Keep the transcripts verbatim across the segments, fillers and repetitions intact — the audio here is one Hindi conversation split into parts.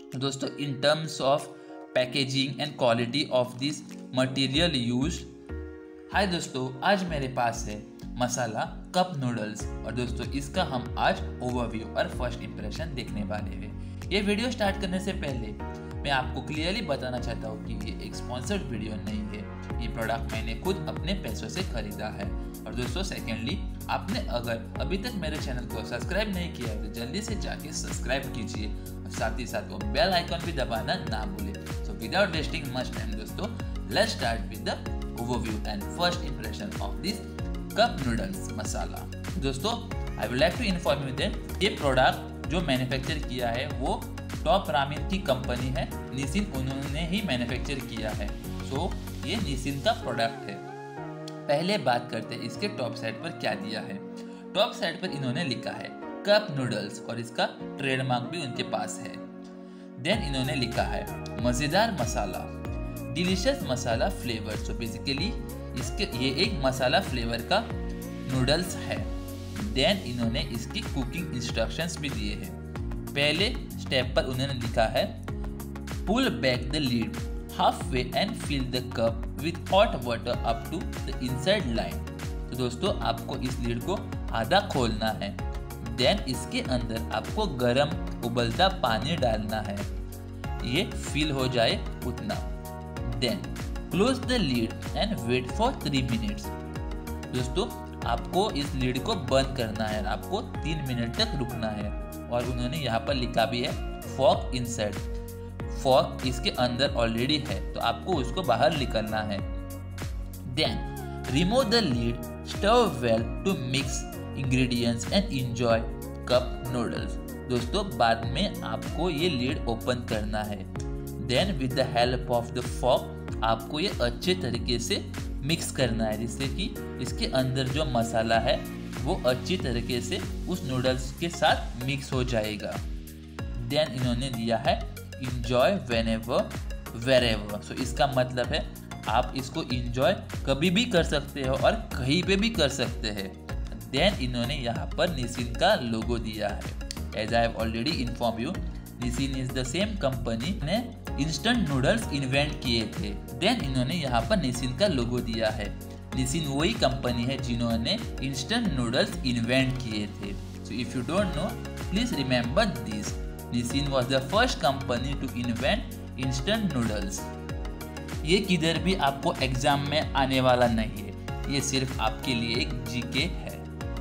दोस्तों in terms of packaging and quality of this material used. Hi दोस्तों, आज मेरे पास है मसाला कप नूडल्स और दोस्तों इसका हम आज ओवरव्यू और फर्स्ट इंप्रेशन देखने वाले हैं। ये वीडियो स्टार्ट करने से पहले मैं आपको क्लियरली बताना चाहता हूँ कि ये एक स्पॉन्सर्ड वीडियो नहीं है। ये प्रोडक्ट मैंने खुद अपने पैसों से खरीदा है। और दोस्तों सेकेंडली, आपने अगर अभी तक मेरे चैनल को सब्सक्राइब नहीं किया है तो जल्दी से जाके सब्सक्राइब कीजिए और साथ ही साथ वो बेल आइकन भी दबाना ना भूलें। So without wasting much time दोस्तों, let's start with the overview and first impression of this cup noodles masala. दोस्तों I would like to inform you that ये प्रोडक्ट जो मैन्युफैक्चर किया है वो टॉप रामेन की कंपनी है निसिन, उन्होंने ही मैन्युफैक्चर किया है। सो so, ये निसिन का प्रोडक्ट है। पहले बात करते हैं इसके टॉप साइड पर क्या दिया है। टॉप साइड पर इन्होंने लिखा है कप नूडल्स और इसका ट्रेडमार्क भी उनके पास है। देन इन्होंने लिखा है मज़ेदार masala, delicious masala flavour. So basically इसके ये एक मसाला फ्लेवर का नूडल्स है। देन इन्होंने इसकी कुकिंग इंस्ट्रक्शंस भी दिए हैं। पहले स्टेप पर उन्होंने लिखा है pull back the lid halfway and fill the cup with hot water up to the inside line. तो दोस्तों आपको इस लीड को आधा खोलना है। देन इसके अंदर आपको गर्म उबलता पानी डालना है, ये फिल हो जाए उतना। Then close the lid and wait for three minutes. दोस्तों आपको इस लीड को बंद करना है, आपको तीन मिनट तक रुकना है। और उन्होंने यहाँ पर लिखा भी है फॉक इनसाइड, फॉक इसके अंदर ऑलरेडी है तो आपको उसको बाहर निकलना है। Then remove the lid, stir well to mix ingredients and enjoy cup noodles. दोस्तों बाद में आपको ये लीड ओपन करना है। Then with the help of the fork आपको ये अच्छे तरीके से मिक्स करना है जिससे कि इसके अंदर जो मसाला है वो अच्छी तरीके से उस नूडल्स के साथ मिक्स हो जाएगा। देन इन्होंने दिया है इंजॉय व्हेनेवर वेरेवर। सो इसका मतलब है आप इसको इंजॉय कभी भी कर सकते हो और कहीं पे भी कर सकते हैं। देन इन्होंने यहाँ पर निसिन का लोगो दिया है। As I have already inform you, Nissin is the same company ने इंस्टेंट नूडल्स इन्वेंट किए थे। देन इन्होंने यहाँ पर निसिन का लोगो दिया है। निसिन वही कंपनी है जिन्होंने इंस्टेंट नूडल्स इन्वेंट किए थे। So if you don't know, please remember this, Nissin was the first company to invent instant noodles. ये किधर भी आपको एग्जाम में आने वाला नहीं है, ये सिर्फ आपके लिए एक जीके है।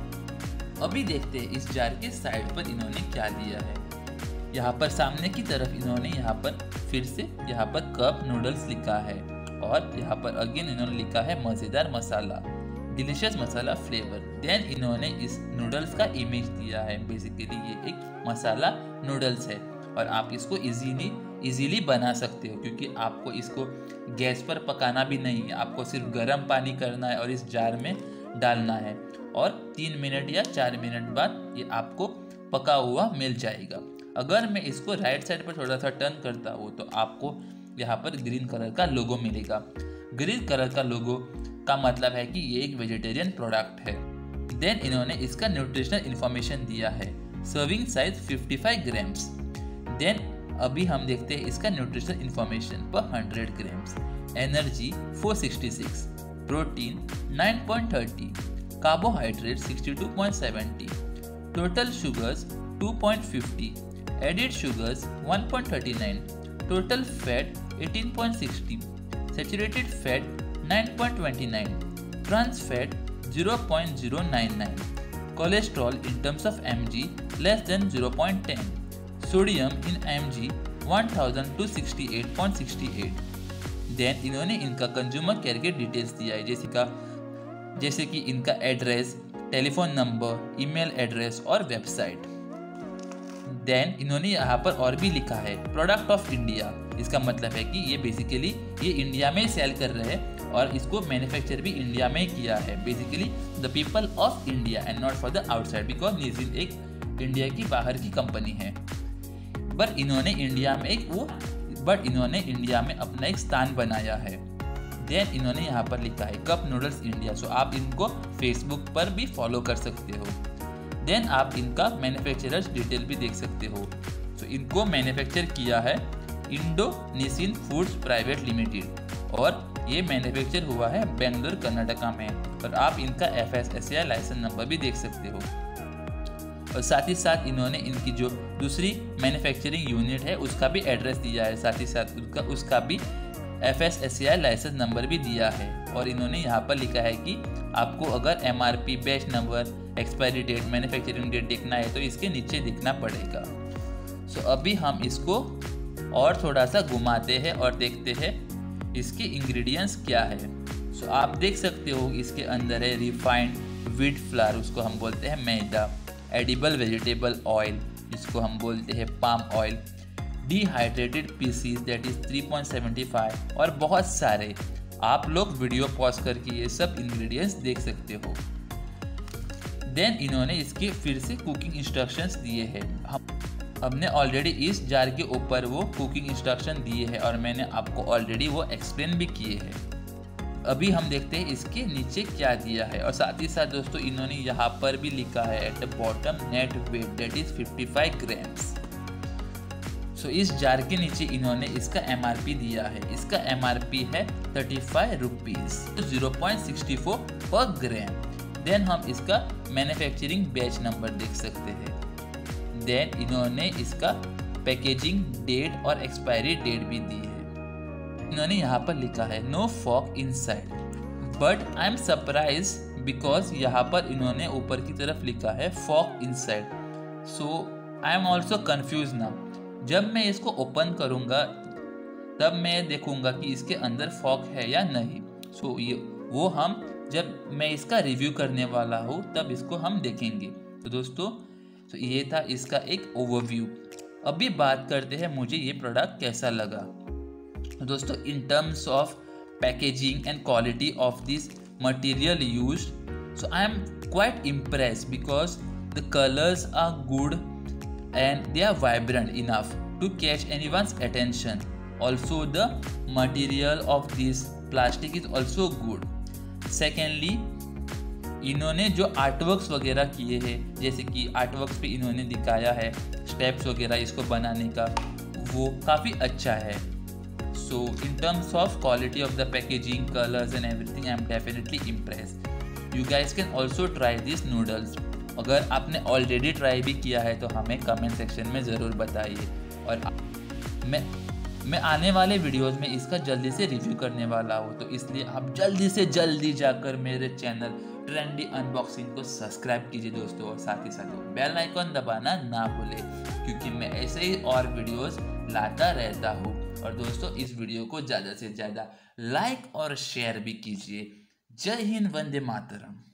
अभी देखते हैं इस जार के साइड पर इन्होंने क्या दिया है। यहाँ पर सामने की तरफ इन्होंने यहाँ पर फिर से यहाँ पर कप नूडल्स लिखा है और यहाँ पर अगेन इन्होंने लिखा है मज़ेदार masala, delicious masala flavour. Then इन्होंने इस नूडल्स का इमेज दिया है। बेसिकली ये एक मसाला नूडल्स है और आप इसको इजीली इजीली बना सकते हो क्योंकि आपको इसको गैस पर पकाना भी नहीं है, आपको सिर्फ गर्म पानी करना है और इस जार में डालना है और तीन मिनट या चार मिनट बाद ये आपको पका हुआ मिल जाएगा। अगर मैं इसको राइट साइड पर थोड़ा सा टर्न करता हूँ तो आपको यहाँ पर ग्रीन कलर का लोगो मिलेगा। ग्रीन कलर का लोगो का मतलब है कि ये एक वेजिटेरियन प्रोडक्ट है। देन इन्होंने इसका न्यूट्रिशनल इंफॉर्मेशन दिया है, सर्विंग साइज पचपन ग्राम्स। देन अभी हम देखते हैं इसका nutritional information per hundred grams. Energy four sixty six, protein nine point thirty, carbohydrate sixty two point seventy, total sugars two point fifty, added sugars one point thirty nine, total fat eighteen point six zero, saturated fat nine point two nine, trans fat zero point zero nine nine, cholesterol in terms of mg less than zero point one zero, sodium in mg one thousand two hundred sixty-eight point six eight। Then इन्होंने इनका कंज्यूमर केयर के डिटेल्स दिया है जैसे का जैसे कि इनका address, telephone number, email address और वेबसाइट। देन इन्होंने यहाँ पर और भी लिखा है प्रोडक्ट ऑफ इंडिया। इसका मतलब है कि ये बेसिकली ये इंडिया में सेल कर रहे हैं और इसको मैन्युफैक्चर भी इंडिया में किया है। Basically the people of India and not for the outside, because Nissin एक इंडिया की बाहर की कंपनी है। बट इन्होंने इंडिया में एक वो बट इन्होंने इंडिया में अपना एक स्थान बनाया है। देन इन्होंने यहाँ पर लिखा है कप नूडल्स इंडिया। सो आप इनको फेसबुक पर भी फॉलो कर सकते हो। देन आप इनका मैन्युफैक्चरर्स डिटेल भी देख सकते हो। तो इनको मैन्युफैक्चर किया है इंडोनेशियन फूड्स प्राइवेट लिमिटेड और ये मैन्युफैक्चर हुआ है बेंगलुरु कर्नाटका में। और आप इनका F S S C I licence number भी देख सकते हो। और साथ ही साथ इन्होंने इनकी जो दूसरी मैन्युफैक्चरिंग यूनिट है उसका भी एड्रेस दिया है, साथ ही साथ उसका उसका भी F S S C I licence number भी दिया है। और इन्होंने यहाँ पर लिखा है कि आपको अगर M R P, batch number, expiry date, manufacturing date देखना है तो इसके नीचे दिखना पड़ेगा। सो अभी हम इसको और थोड़ा सा घुमाते हैं और देखते हैं इसके इंग्रेडिएंट्स क्या है। सो so, आप देख सकते हो इसके अंदर है रिफाइंड व्हीट फ्लावर, उसको हम बोलते हैं मैदा, एडिबल वेजिटेबल ऑयल जिसको हम बोलते हैं palm oil, dehydrated pieces that is three point seven five और बहुत सारे। आप लोग वीडियो पॉज करके ये सब इंग्रेडिएंट्स देख सकते हो। देन इन्होंने इसके फिर से कुकिंग इंस्ट्रक्शंस दिए हैं। हम हमने ऑलरेडी इस जार के ऊपर वो कुकिंग इंस्ट्रक्शन दिए हैं और मैंने आपको ऑलरेडी वो एक्सप्लेन भी किए हैं। अभी हम देखते हैं इसके नीचे क्या दिया है। और साथ ही साथ दोस्तों इन्होंने यहाँ पर भी लिखा है at the bottom net weight that is fifty five grams. So इस जार के नीचे इन्होंने इसका एम आर पी दिया है। इसका एम आर पी है thirty five rupees, zero point six four per gram. Then हम इसका मैन्युफैक्चरिंग बैच नंबर देख सकते हैं। देन इन्होंने इसका पैकेजिंग डेट और एक्सपायरी डेट भी दी है। इन्होंने यहाँ पर लिखा है no fork inside, but I am surprise because यहाँ पर इन्होंने ऊपर की तरफ लिखा है fork inside. So I am also confuse now. जब मैं इसको ओपन करूँगा तब मैं देखूँगा कि इसके अंदर फॉक है या नहीं। सो so, ये वो हम जब मैं इसका रिव्यू करने वाला हूँ तब इसको हम देखेंगे। तो दोस्तों तो ये था इसका एक ओवरव्यू। अभी बात करते हैं मुझे ये प्रोडक्ट कैसा लगा। दोस्तों in terms of packaging and quality of this material used, so I am quite impressed because the colours are good and they are vibrant enough to catch anyone's attention. Also the material of this plastic is also good. Secondly इन्होंने जो आर्टवर्क्स वगैरह किए हैं, जैसे कि आर्टवर्क्स पे इन्होंने दिखाया है स्टेप्स वगैरह इसको बनाने का, वो काफ़ी अच्छा है। So in terms of quality of the packaging, colours and everything I am definitely impressed. You guys can also try this noodles. अगर आपने ऑलरेडी ट्राई भी किया है तो हमें कमेंट सेक्शन में ज़रूर बताइए। और मैं मैं आने वाले वीडियोस में इसका जल्दी से रिव्यू करने वाला हूँ, तो इसलिए आप जल्दी से जल्दी जाकर मेरे चैनल ट्रेंडी अनबॉक्सिंग को सब्सक्राइब कीजिए दोस्तों। और साथ ही साथ बेल आइकॉन दबाना ना भूलें, क्योंकि मैं ऐसे ही और वीडियोस लाता रहता हूँ। और दोस्तों इस वीडियो को ज़्यादा से ज़्यादा लाइक और शेयर भी कीजिए। जय हिंद, वंदे मातरम।